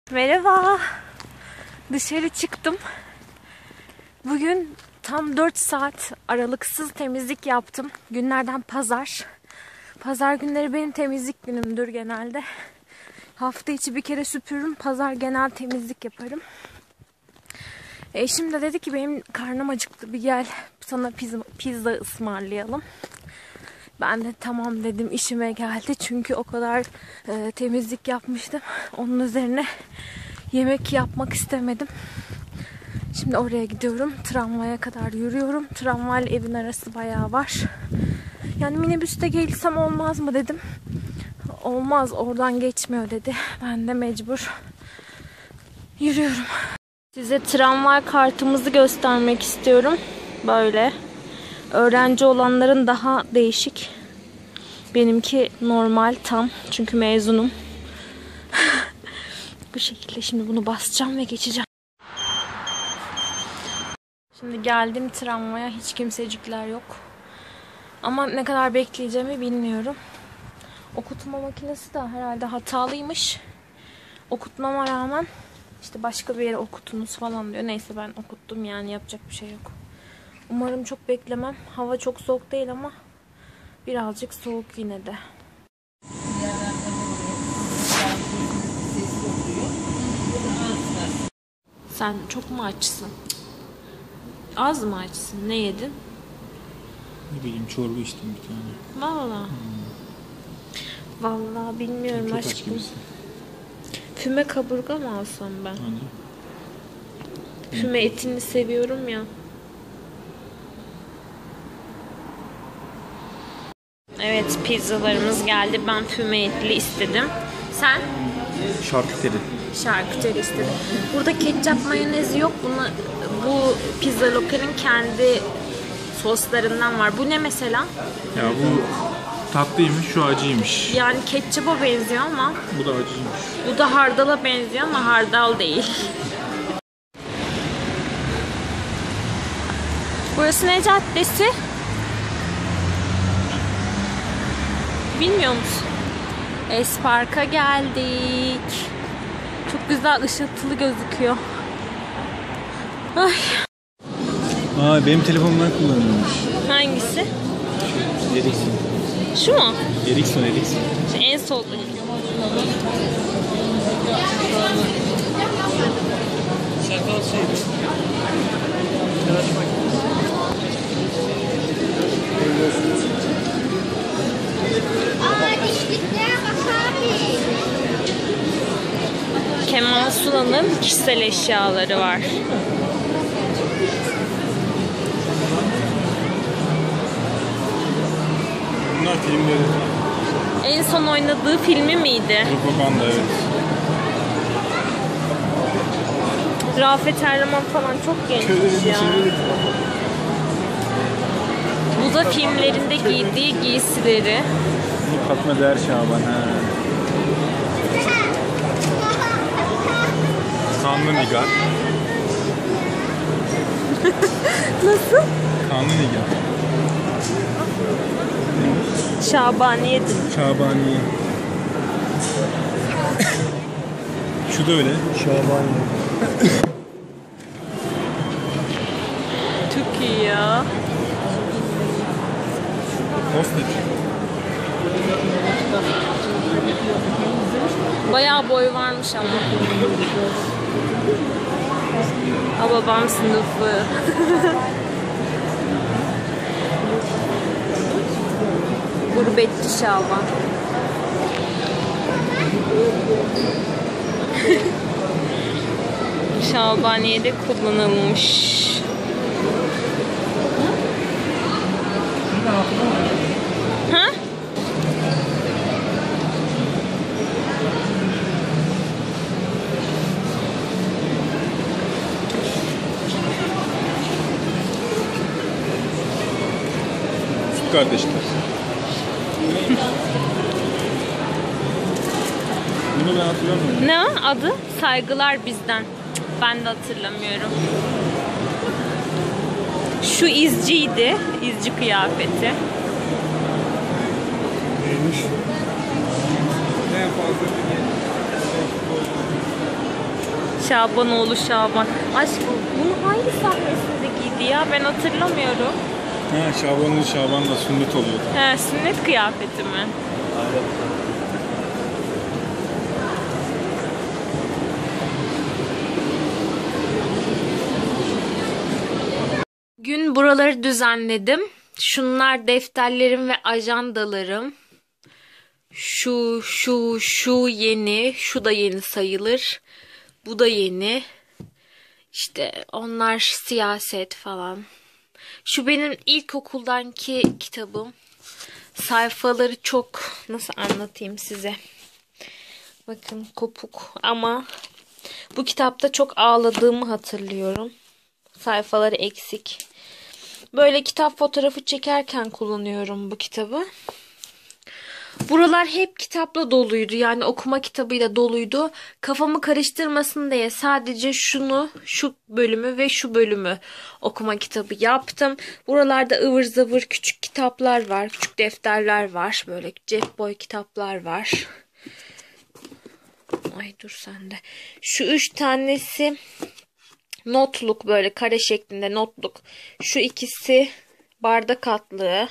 Merhaba. Dışarı çıktım. Bugün tam 4 saat aralıksız temizlik yaptım. Günlerden pazar. Pazar günleri benim temizlik günümdür genelde. Hafta içi bir kere süpürürüm. Pazar genel temizlik yaparım. Eşim de dedi ki benim karnım acıktı. Bir gel sana pizza ısmarlayalım. Ben de tamam dedim, işime geldi. Çünkü o kadar temizlik yapmıştım. Onun üzerine yemek yapmak istemedim. Şimdi oraya gidiyorum. Tramvaya kadar yürüyorum. Tramvayla evin arası bayağı var. Yani minibüste gelsem olmaz mı dedim. Olmaz, oradan geçmiyor dedi. Ben de mecbur yürüyorum. Size tramvay kartımızı göstermek istiyorum. Böyle. Öğrenci olanların daha değişik. Benimki normal tam. Çünkü mezunum. Bu şekilde şimdi bunu basacağım ve geçeceğim. Şimdi geldim tramvaya. Hiç kimsecikler yok. Ama ne kadar bekleyeceğimi bilmiyorum. Okutma makinesi de herhalde hatalıymış. Okutmama rağmen işte başka bir yere okutunuz falan diyor. Neyse ben okuttum, yani yapacak bir şey yok. Umarım çok beklemem. Hava çok soğuk değil ama birazcık soğuk yine de. Sen çok mu açsın? Az mı açsın? Ne yedin? Ne bileyim, çorba içtim bir tane. Vallahi. Vallahi bilmiyorum çok aşkım. Füme kaburga mı alsam ben? Hani? Füme etini seviyorum ya. Evet, pizzalarımız geldi. Ben füme etli istedim. Sen? Şarküteri. Şarküteri istedim. Burada ketçap mayonezi yok. Bu pizza lokalin kendi soslarından var. Bu ne mesela? Ya bu tatlıymış, şu acıymış. Yani ketçapa benziyor ama Bu da acıymış. bu da hardala benziyor ama hardal değil. Burası ne caddesi? Bilmiyor musun? Espark'a geldik. Çok güzel ışıltılı gözüküyor. Ay. Aa, benim telefonumdan kullanılmış. Hangisi? Ericsson. Şu mu? Ericsson. Şu en soldaki. Sakal Kemal Sunal'ın kişisel eşyaları var. Bunlar filmleri. En son oynadığı filmi miydi? Propaganda, evet. Rafet Erman falan çok gençmiş ya. Bu da filmlerinde giydiği giysileri. Fatma Değer Şaban. Kanlı Nigar. Nasıl? Kanlı Nigar. Şabaniye dedi. Şabaniye. Şu da öyle. Şabaniye. Çok iyi ya. Hostet. Bayağı boy varmış ama. Ha, babam sınıfı. Gurbetçi Şaban. Şabaniye'de kullanılmış. Ha? Süt kardeşler. Bunu ben hatırlamıyorum. Ne adı? Saygılar bizden. Ben de hatırlamıyorum. Şu izciydi. İzci kıyafeti. Neymiş? En fazla Şabanoğlu Şaban. Aşkım bunu hangi sahnesinde giydi ya? Ben hatırlamıyorum. Ha, Şabanlı Şaban da sünnet oluyordu. He, sünnet kıyafeti mi? Gün buraları düzenledim. Şunlar defterlerim ve ajandalarım. Şu yeni. Şu da yeni sayılır. Bu da yeni. İşte onlar siyaset falan. Şu benim ilkokuldanki kitabım. Sayfaları çok, nasıl anlatayım size. Bakın kopuk ama bu kitapta çok ağladığımı hatırlıyorum. Sayfaları eksik. Böyle kitap fotoğrafı çekerken kullanıyorum bu kitabı. Buralar hep kitapla doluydu. Yani okuma kitabıyla doluydu. Kafamı karıştırmasın diye sadece şu bölümü ve şu bölümü okuma kitabı yaptım. Buralarda ıvır zıvır küçük kitaplar var. Küçük defterler var. Böyle cep boy kitaplar var. Ay dur sen de. Şu 3 tanesi notluk, böyle kare şeklinde notluk. Şu ikisi bardak altlığı.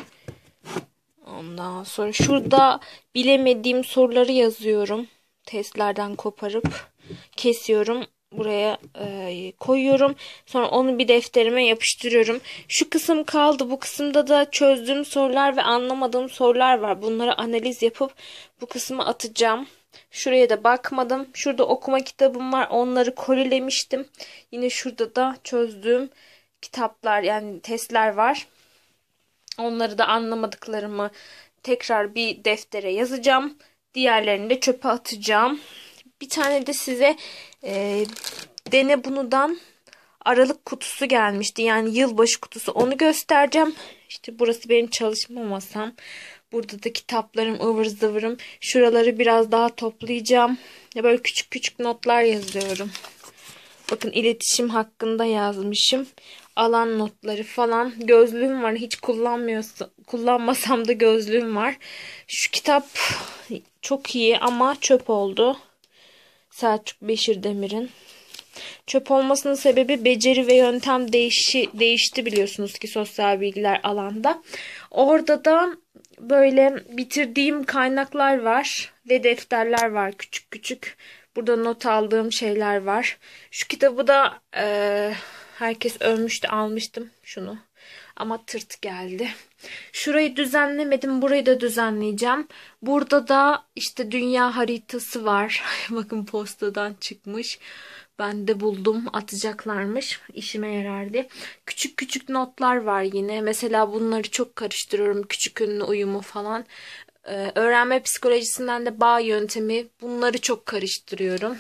Ondan sonra şurada bilemediğim soruları yazıyorum. Testlerden koparıp kesiyorum. Buraya koyuyorum. Sonra onu bir defterime yapıştırıyorum. Şu kısım kaldı. Bu kısımda da çözdüğüm sorular ve anlamadığım sorular var. Bunları analiz yapıp bu kısmı atacağım. Şuraya da bakmadım. Şurada okuma kitabım var. Onları kolilemiştim. Yine şurada da çözdüğüm kitaplar, yani testler var. Onları da anlamadıklarımı tekrar bir deftere yazacağım. Diğerlerini de çöpe atacağım. Bir tane de size Dene Bunu'dan Aralık kutusu gelmişti. Yani yılbaşı kutusu. Onu göstereceğim. İşte burası benim çalışma masam. Burada da kitaplarım, ıvır zıvırım. Şuraları biraz daha toplayacağım. Böyle küçük küçük notlar yazıyorum. Bakın iletişim hakkında yazmışım. Alan notları falan. Gözlüğüm var. Hiç kullanmasam da gözlüğüm var. Şu kitap çok iyi ama çöp oldu. Selçuk Beşirdemir'in. Çöp olmasının sebebi beceri ve yöntem değişti biliyorsunuz ki sosyal bilgiler alanda. Orada da böyle bitirdiğim kaynaklar var ve defterler var küçük küçük. Burada not aldığım şeyler var. Şu kitabı da herkes övmüştü, almıştım şunu. Ama tırt geldi. Şurayı düzenlemedim. Burayı da düzenleyeceğim. Burada da işte dünya haritası var. Bakın postadan çıkmış. Ben de buldum. Atacaklarmış. İşime yarardı. Küçük küçük notlar var yine. Mesela bunları çok karıştırıyorum. Küçük ünlü uyumu falan. Öğrenme psikolojisinden de bağ yöntemi. Bunları çok karıştırıyorum.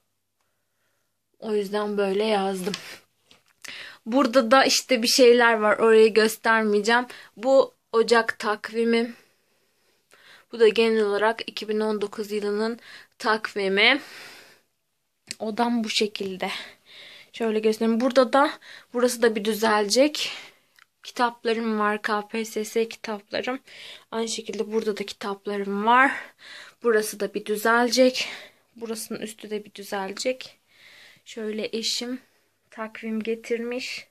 O yüzden böyle yazdım. Burada da işte bir şeyler var. Orayı göstermeyeceğim. Bu Ocak takvimim. Bu da genel olarak 2019 yılının takvimi. Odam bu şekilde. Şöyle göstereyim. Burası da bir düzelecek. Kitaplarım var. KPSS kitaplarım. Aynı şekilde burada da kitaplarım var. Burası da bir düzelecek. Burasının üstü de bir düzelecek. Şöyle eşim takvim getirmiş.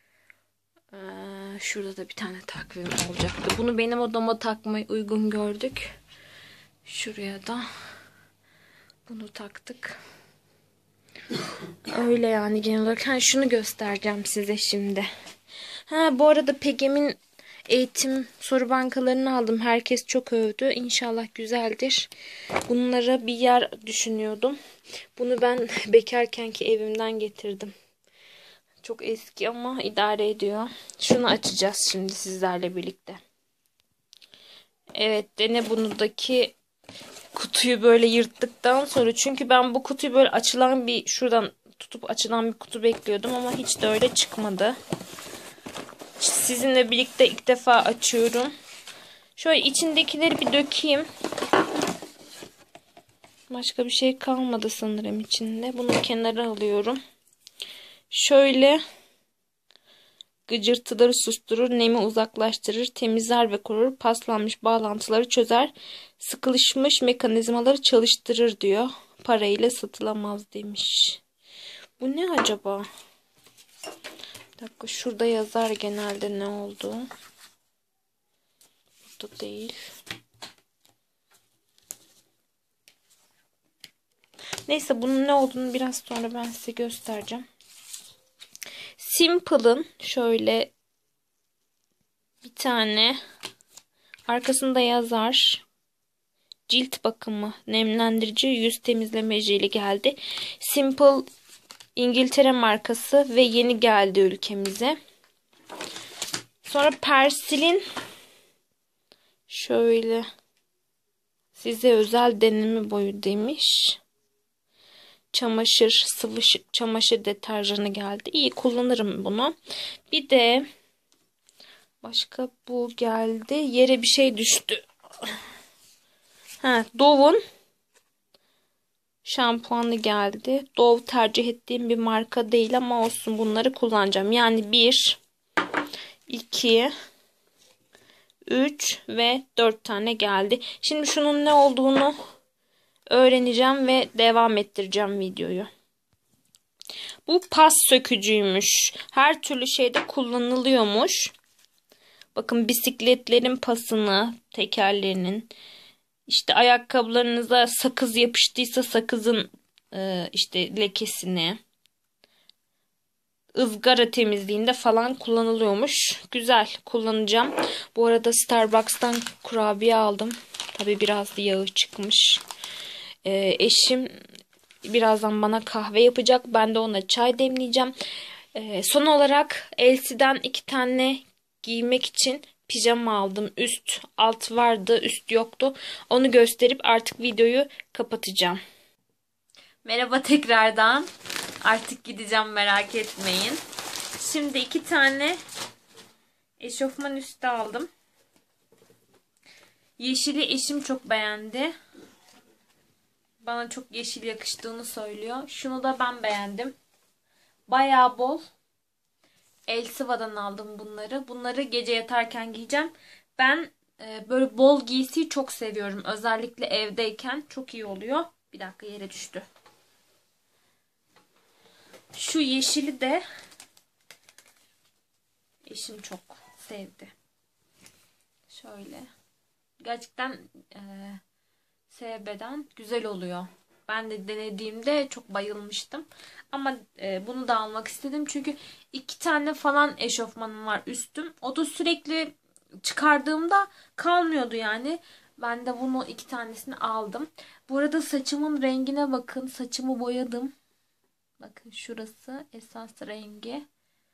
Şurada da bir tane takvim olacaktı. Bunu benim odama takmayı uygun gördük. Şuraya da bunu taktık. Öyle yani genel olarak. Şunu göstereceğim size şimdi. Bu arada PEGEM'in eğitim soru bankalarını aldım. Herkes çok övdü. İnşallah güzeldir. Bunlara bir yer düşünüyordum. Bunu ben bekarkenki evimden getirdim. Çok eski ama idare ediyor. Şunu açacağız şimdi sizlerle birlikte. Evet, Dene Bunu'daki kutuyu böyle yırttıktan sonra, çünkü ben bu kutuyu böyle açılan bir, şuradan tutup açılan bir kutu bekliyordum ama hiç de öyle çıkmadı. Sizinle birlikte ilk defa açıyorum. Şöyle içindekileri bir dökeyim. Başka bir şey kalmadı sanırım içinde. Bunu kenara alıyorum. Şöyle gıcırtıları susturur, nemi uzaklaştırır, temizler ve korur, paslanmış bağlantıları çözer, sıkışmış mekanizmaları çalıştırır diyor. Parayla satılamaz demiş. Bu ne acaba? Bir dakika, şurada yazar genelde ne oldu. Burada değil. Neyse, bunun ne olduğunu biraz sonra ben size göstereceğim. Simple'ın şöyle bir tane arkasında yazar. Cilt bakımı, nemlendirici, yüz temizleme jeli geldi. Simple İngiltere markası ve yeni geldi ülkemize. Sonra Persil'in şöyle size özel deneme boyu demiş. Çamaşır, sıvı çamaşır deterjanı geldi. İyi, kullanırım bunu. Bir de başka bu geldi. Yere bir şey düştü. Dove'un şampuanı geldi. Dove tercih ettiğim bir marka değil ama olsun, bunları kullanacağım. Yani 1, 2, 3 ve 4 tane geldi. Şimdi şunun ne olduğunu öğreneceğim ve devam ettireceğim videoyu. Bu pas sökücüymüş. Her türlü şeyde kullanılıyormuş. Bakın, bisikletlerin pasını, tekerlerinin, işte ayakkabılarınıza sakız yapıştıysa sakızın işte lekesini, ızgara temizliğinde falan kullanılıyormuş. Güzel, kullanacağım. Bu arada Starbucks'tan kurabiye aldım. Tabii biraz yağı çıkmış. Eşim birazdan bana kahve yapacak. Ben de ona çay demleyeceğim. Son olarak Elsie'den 2 tane giymek için pijama aldım. Üst alt vardı, üst yoktu. Onu gösterip artık videoyu kapatacağım. Merhaba tekrardan. Artık gideceğim, merak etmeyin. Şimdi 2 tane eşofman üstü aldım. Yeşili eşim çok beğendi. Bana çok yeşil yakıştığını söylüyor. Şunu da ben beğendim. Bayağı bol. Elsiva'dan aldım bunları. Bunları gece yatarken giyeceğim. Ben böyle bol giysiyi çok seviyorum. Özellikle evdeyken çok iyi oluyor. Bir dakika, yere düştü. Şu yeşili de eşim çok sevdi. Şöyle. Gerçekten SB'den güzel oluyor. Ben de denediğimde çok bayılmıştım. Ama bunu da almak istedim. Çünkü 2 tane falan eşofmanım var üstüm. O da sürekli çıkardığımda kalmıyordu yani. Ben de bunu 2 tanesini aldım. Bu arada saçımın rengine bakın. Saçımı boyadım. Bakın, şurası esas rengi.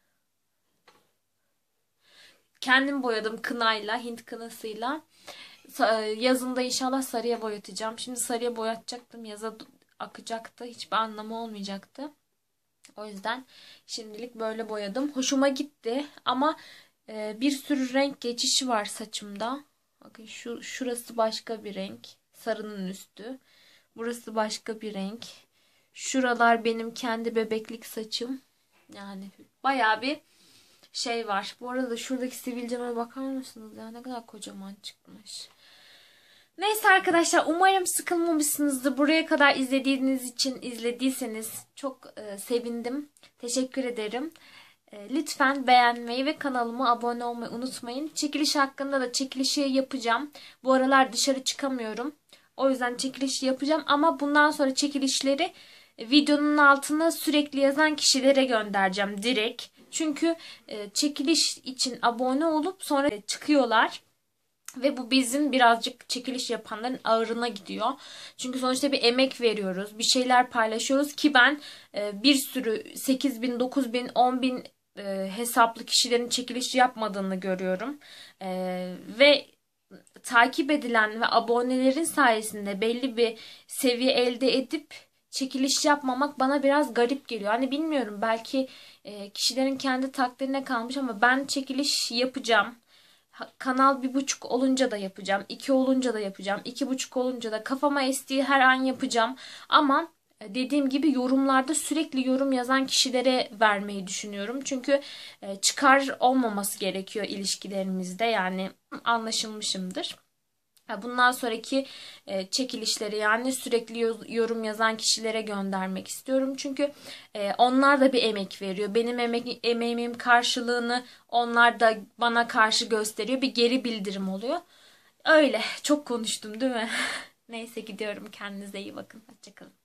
Kendim boyadım kınayla, Hint kınasıyla. Yazında inşallah sarıya boyatacağım. Şimdi sarıya boyatacaktım. Yaza akacaktı. Hiçbir anlamı olmayacaktı. O yüzden şimdilik böyle boyadım. Hoşuma gitti. Ama bir sürü renk geçişi var saçımda. Bakın, şurası başka bir renk. Sarının üstü. Burası başka bir renk. Şuralar benim kendi bebeklik saçım. Yani bayağı bir şey var. Bu arada şuradaki sivilceme bakar mısınız ya? Ne kadar kocaman çıkmış. Neyse arkadaşlar, umarım sıkılmamışsınızdır. Buraya kadar izlediyseniz çok sevindim. Teşekkür ederim. Lütfen beğenmeyi ve kanalıma abone olmayı unutmayın. Çekiliş hakkında da çekilişi yapacağım. Bu aralar dışarı çıkamıyorum. O yüzden çekilişi yapacağım ama bundan sonra çekilişleri videonun altına sürekli yazan kişilere göndereceğim direkt. Çünkü çekiliş için abone olup sonra çıkıyorlar. Ve bu bizim birazcık çekiliş yapanların ağrına gidiyor. Çünkü sonuçta bir emek veriyoruz. Bir şeyler paylaşıyoruz ki ben bir sürü 8.000, 9.000, 10.000 hesaplı kişilerin çekiliş yapmadığını görüyorum. Ve takip edilen ve abonelerin sayesinde belli bir seviye elde edip çekiliş yapmamak bana biraz garip geliyor. Hani bilmiyorum, belki kişilerin kendi takdirine kalmış ama ben çekiliş yapacağım. Kanal 1.5 olunca da yapacağım. 2 olunca da yapacağım. 2.5 olunca da kafama estiği her an yapacağım. Ama dediğim gibi yorumlarda sürekli yorum yazan kişilere vermeyi düşünüyorum. Çünkü çıkar olmaması gerekiyor ilişkilerimizde. Yani anlaşılmışımdır. Bundan sonraki çekilişleri, yani sürekli yorum yazan kişilere göndermek istiyorum. Çünkü onlar da bir emek veriyor. Benim emeğimin karşılığını onlar da bana karşı gösteriyor. Bir geri bildirim oluyor. Öyle. Çok konuştum değil mi? Neyse, gidiyorum. Kendinize iyi bakın. Hoşça kalın.